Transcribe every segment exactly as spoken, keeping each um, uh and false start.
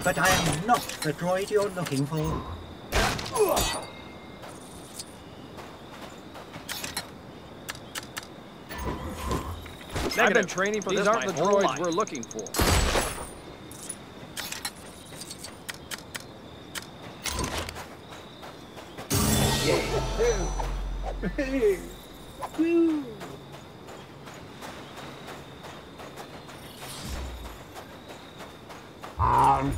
but I am not the droid you're looking for. I've been training for These this aren't my the whole droids life. we're looking for. Um.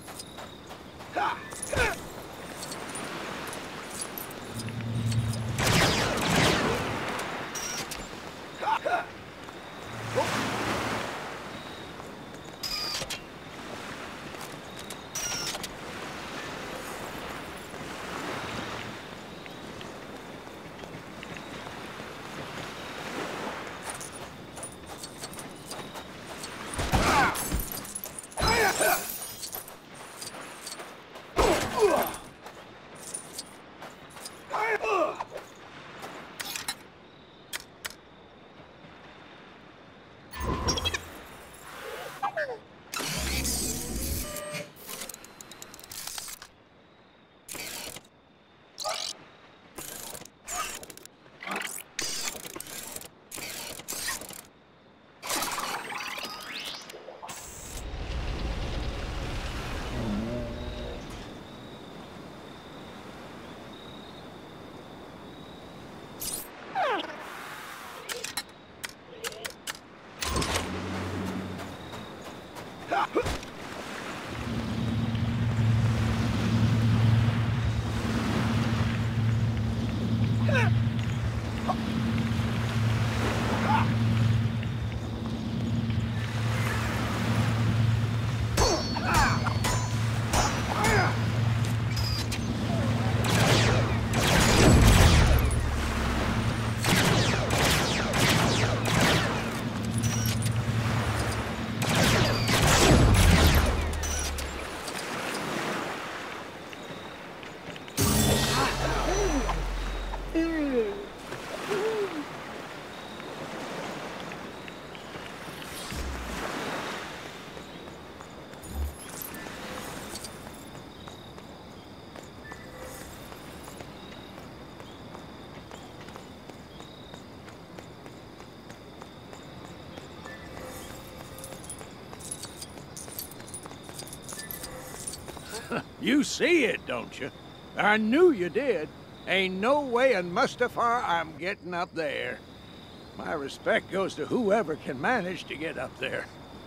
You see it, don't you? I knew you did. Ain't no way in Mustafar I'm getting up there. My respect goes to whoever can manage to get up there.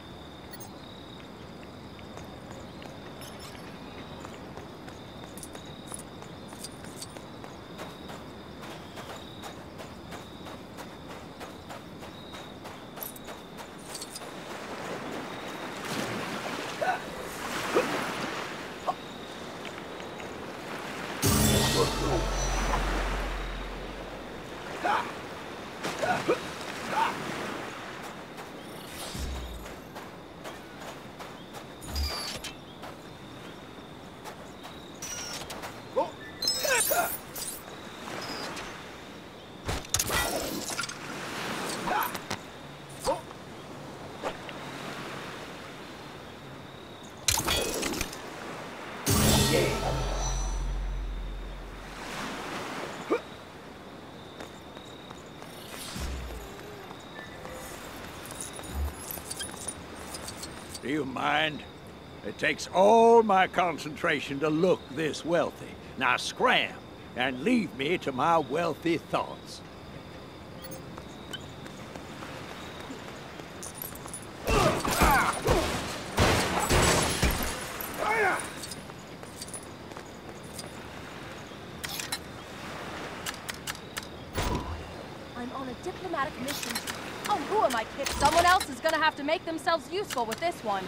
Do you mind? It takes all my concentration to look this wealthy. Now scram and leave me to my wealthy thoughts. I'm on a diplomatic mission. Oh, who am I kidding? Someone else is gonna have to make themselves useful with this one.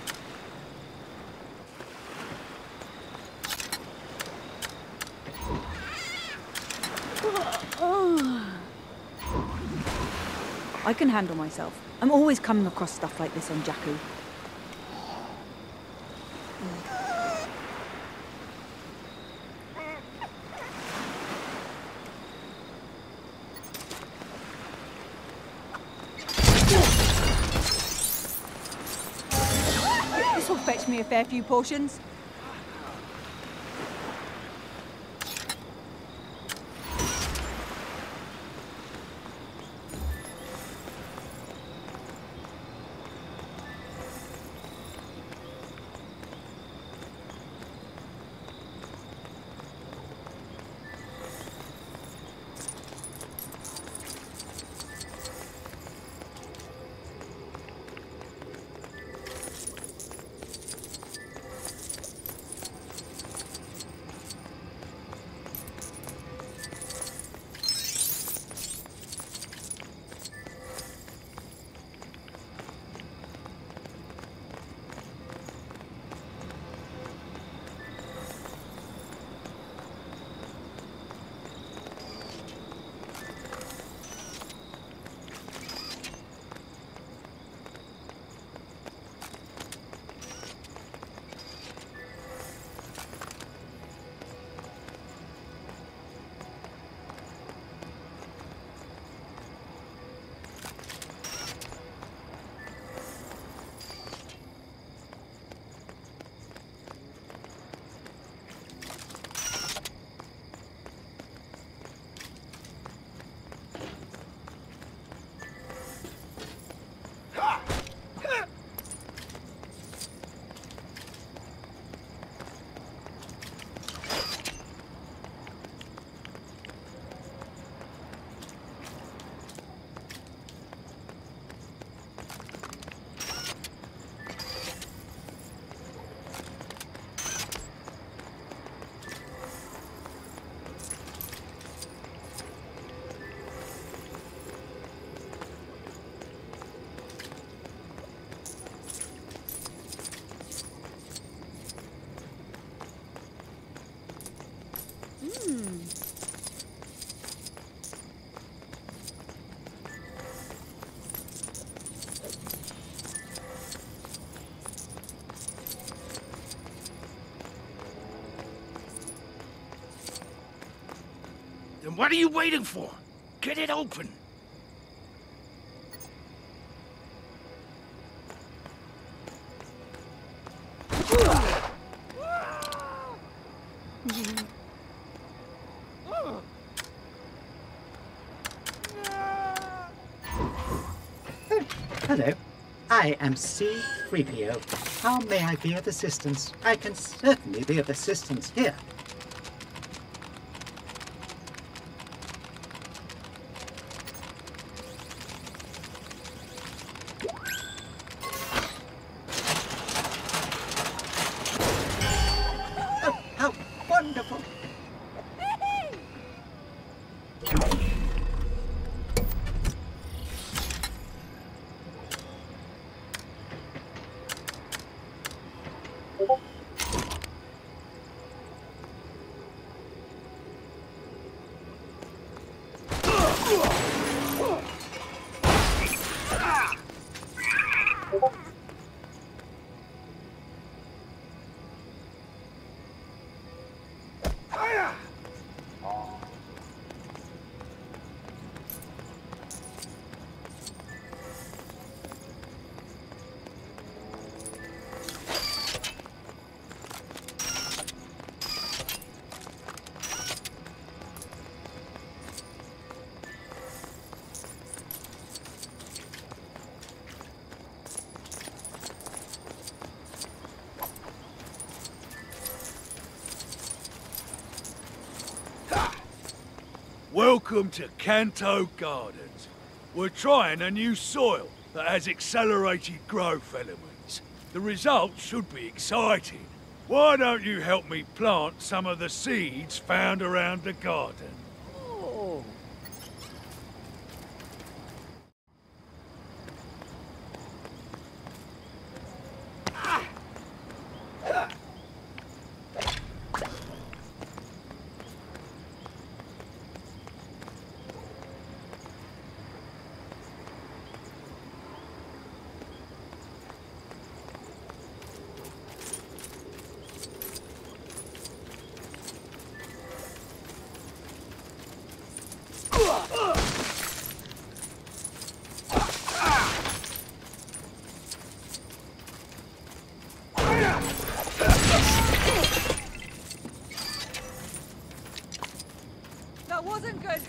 I can handle myself. I'm always coming across stuff like this on Jakku. This will fetch me me a fair few portions. Then what are you waiting for? Get it open. Hello. I am C three P O. How may I be of assistance? I can certainly be of assistance here. Oh, how wonderful! Welcome to Canto Gardens. We're trying a new soil that has accelerated growth elements. The results should be exciting. Why don't you help me plant some of the seeds found around the garden? Oh. That wasn't good.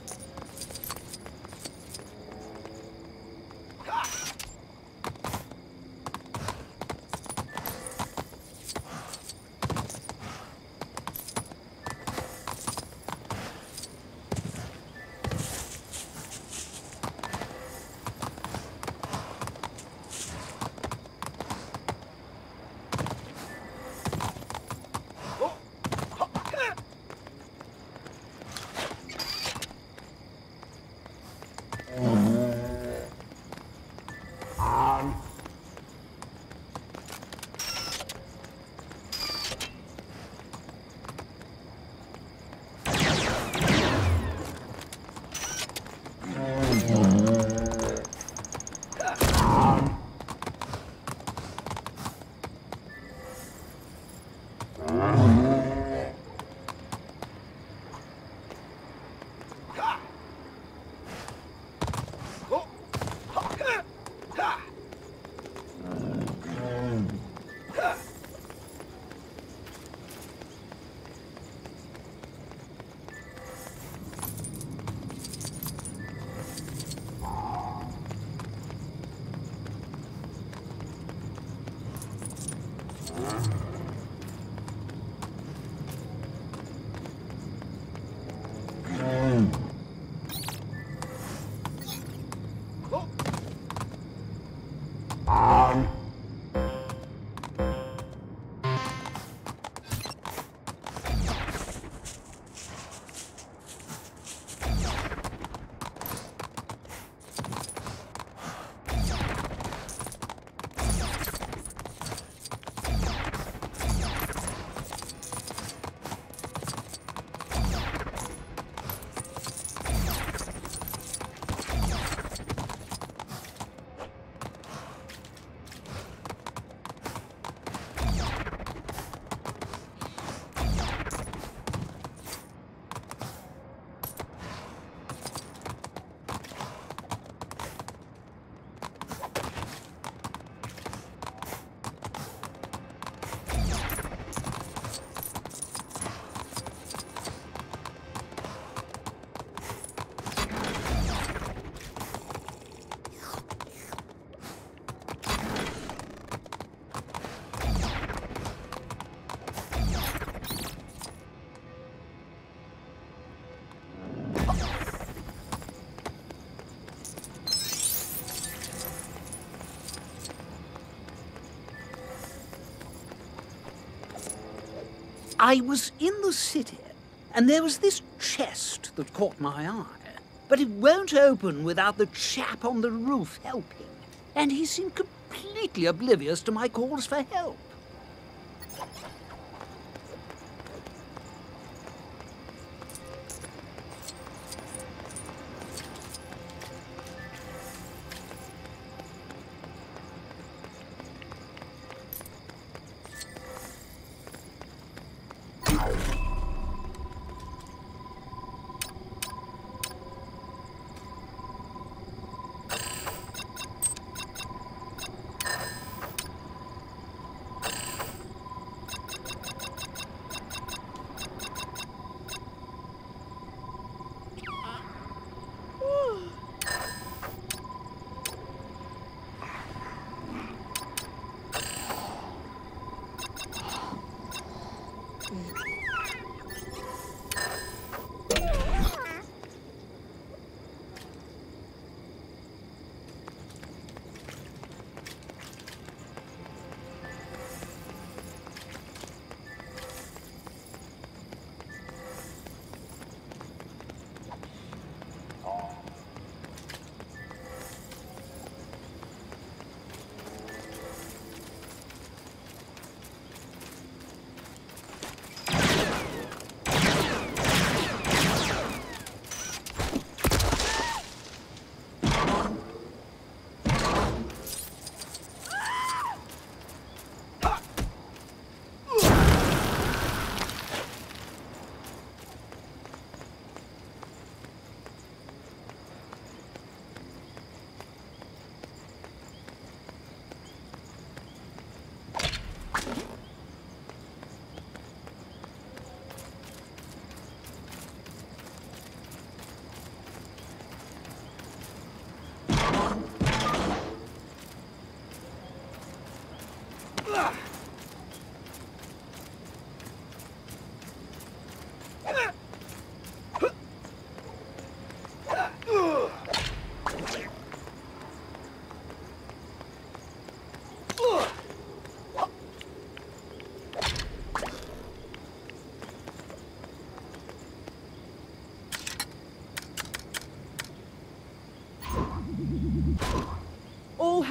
I was in the city, and there was this chest that caught my eye. But it won't open without the chap on the roof helping. And he seemed completely oblivious to my calls for help.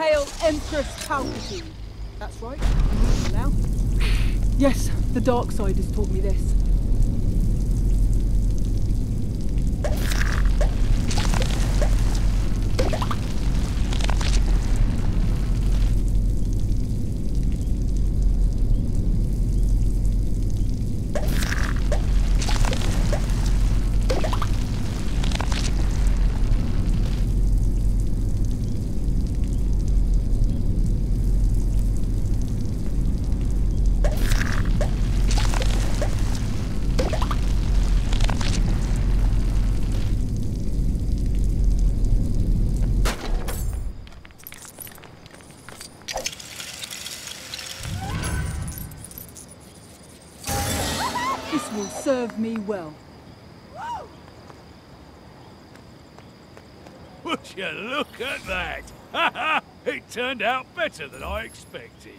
Hail Empress Palpatine. That's right, I'm reading now. Yes, the dark side has taught me this. Will serve me well. Would you look at that? Ha ha! It turned out better than I expected.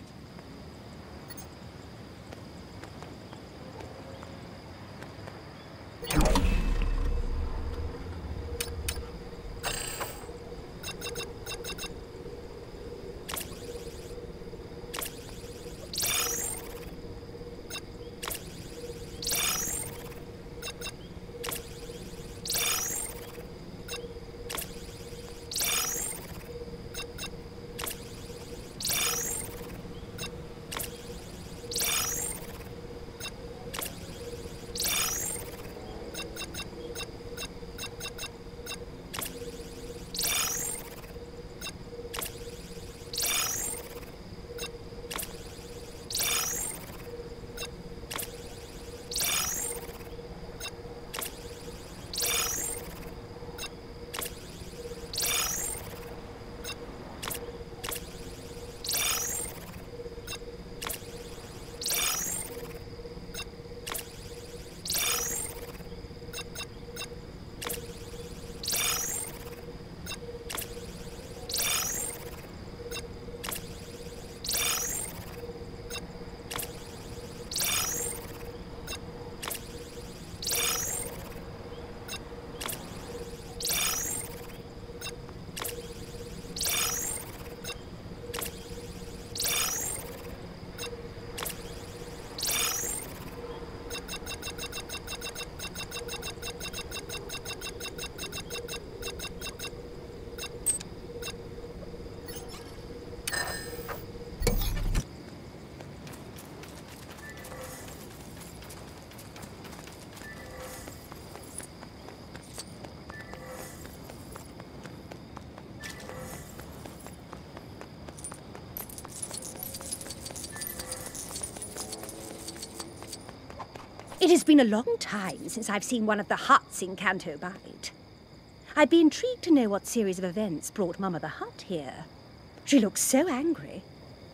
It has been a long time since I've seen one of the huts in Canto Bight. I'd be intrigued to know what series of events brought Mama the Hut here. She looks so angry.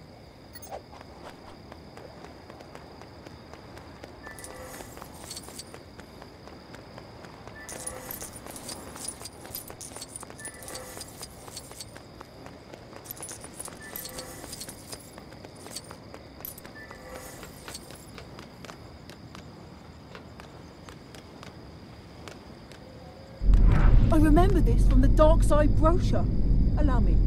I remember this from the Dark Side brochure. Allow me.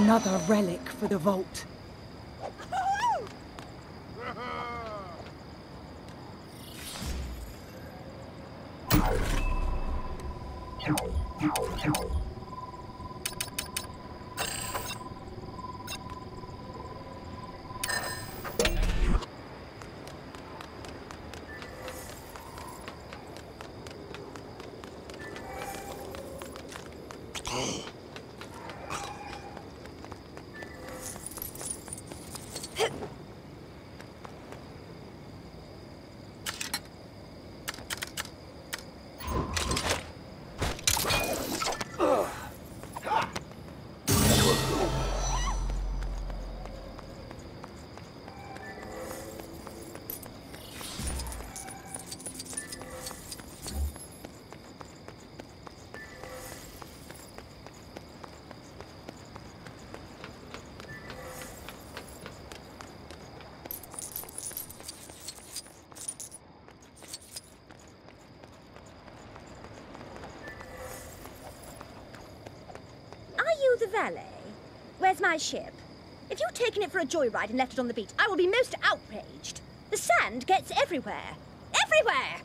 Another relic for the vault. The valet? Where's my ship? If you've taken it for a joyride and left it on the beach, I will be most outraged. The sand gets everywhere. Everywhere!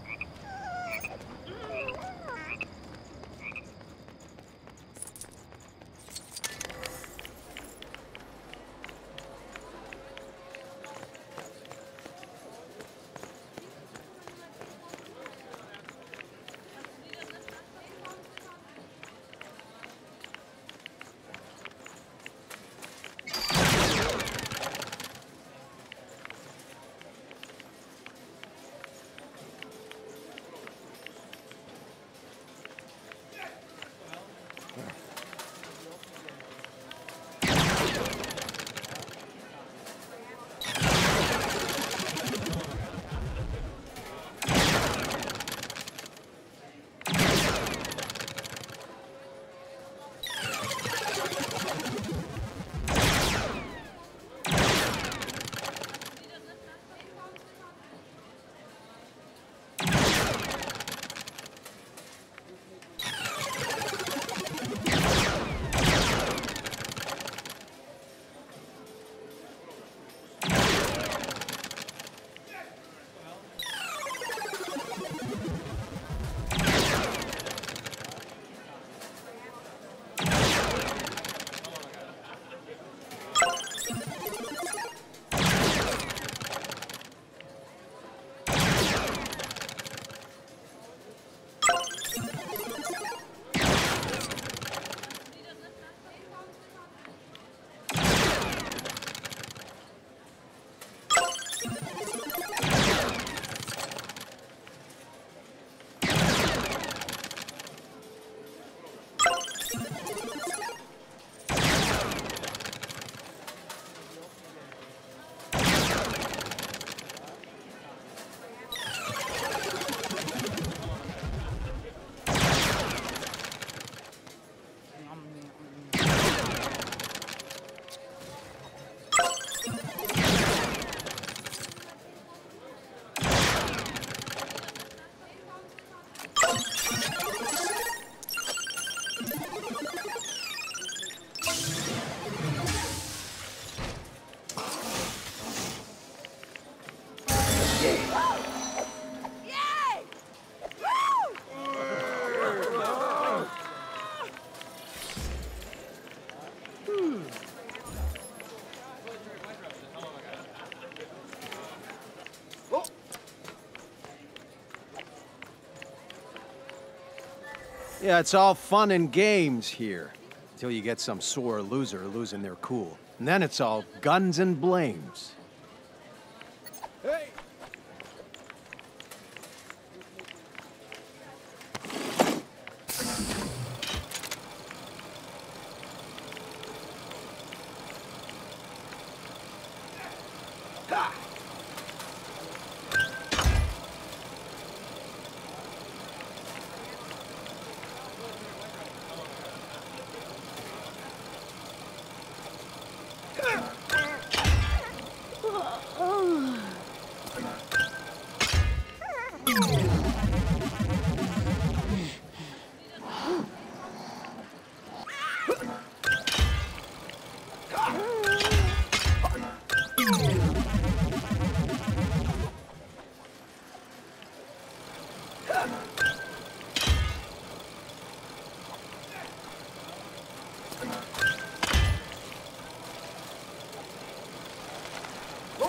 Yeah, it's all fun and games here. Until you get some sore loser losing their cool. And then it's all guns and blames. Hey! Ha!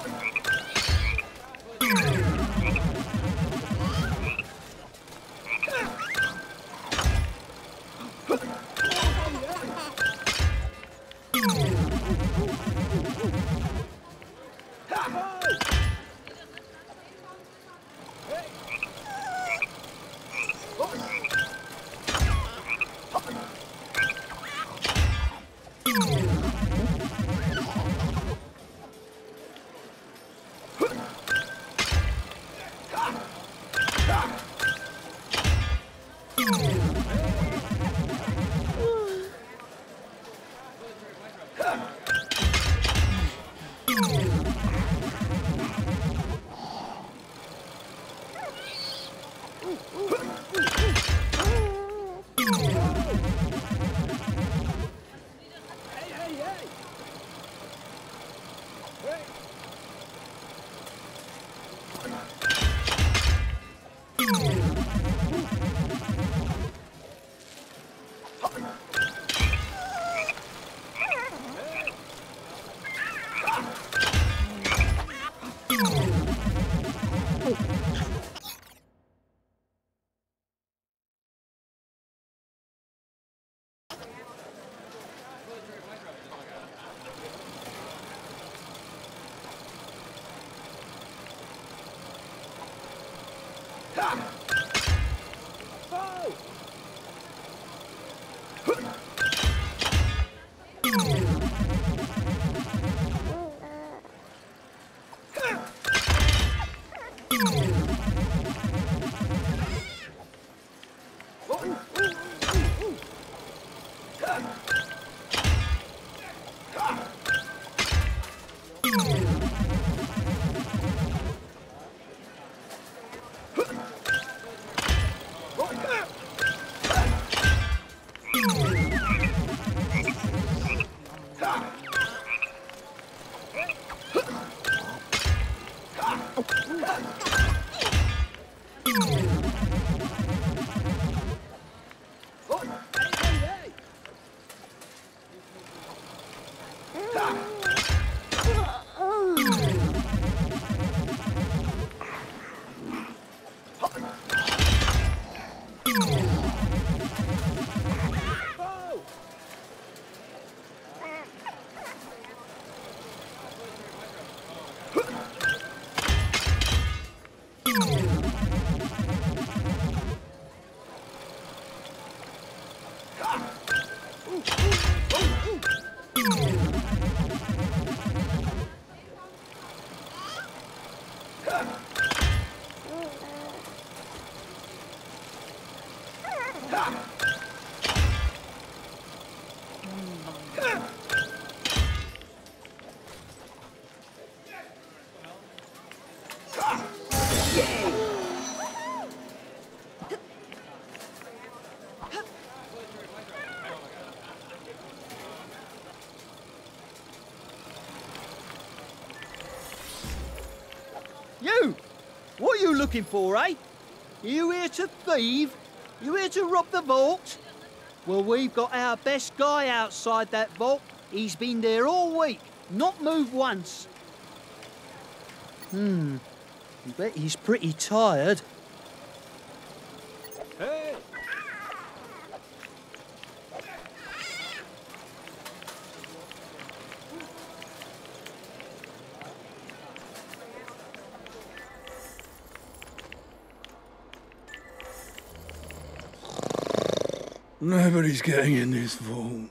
You! What are you looking for, eh? You here to thieve? You here to rob the vault? Well, we've got our best guy outside that vault. He's been there all week, not moved once. Hmm, I bet he's pretty tired. Hey! Nobody's getting in this vault.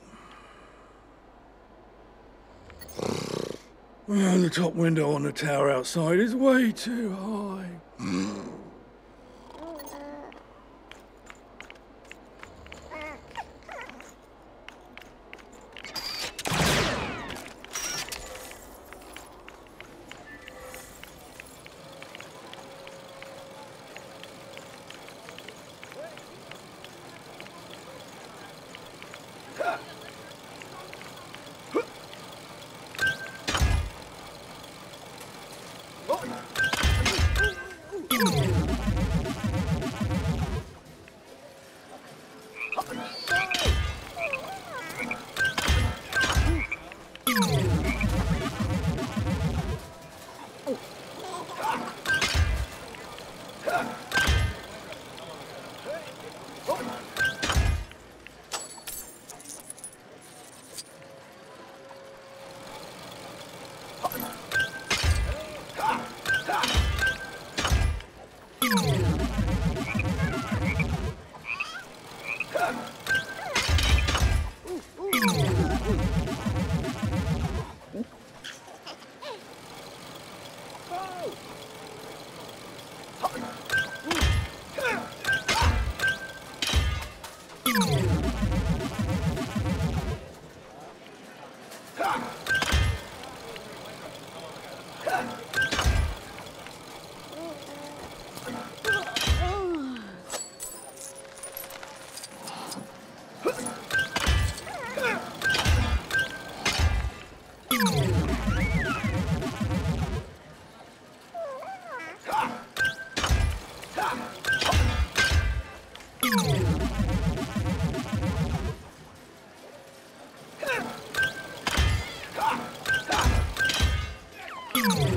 Well, the top window on the tower outside is way too high. Ooh. You